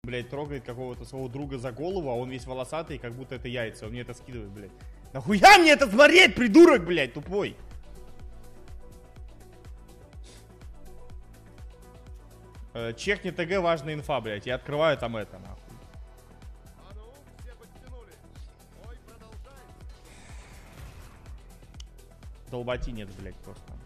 блядь, трогает какого-то своего друга за голову, а он весь волосатый, как будто это яйца. Он мне это скидывает, блядь. Нахуя мне это смотреть, придурок, блядь, тупой? Чекни ТГ, важная инфа, блядь. Я открываю там это, нахуй. Долботинец, блядь, просто.